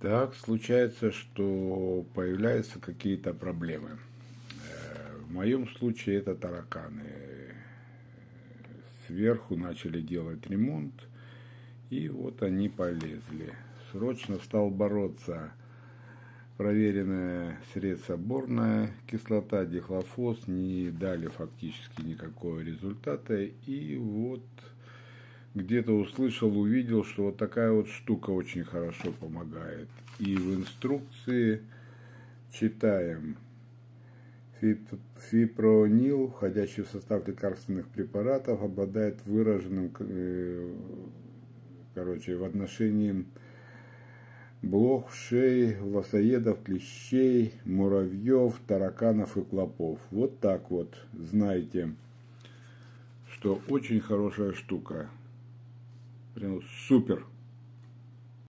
Так случается, что появляются какие-то проблемы. В моем случае это тараканы. Сверху начали делать ремонт, и вот они полезли. Срочно стал бороться. Проверенное средство борная кислота, дихлофос не дали фактически никакого результата. И вот где-то услышал, увидел, что вот такая вот штука очень хорошо помогает. И в инструкции читаем: фипронил, входящий в состав лекарственных препаратов, обладает выраженным, в отношении блох, шеи, власоедов, клещей, муравьев, тараканов и клопов. Вот так вот. Знайте, что очень хорошая штука. Прям супер.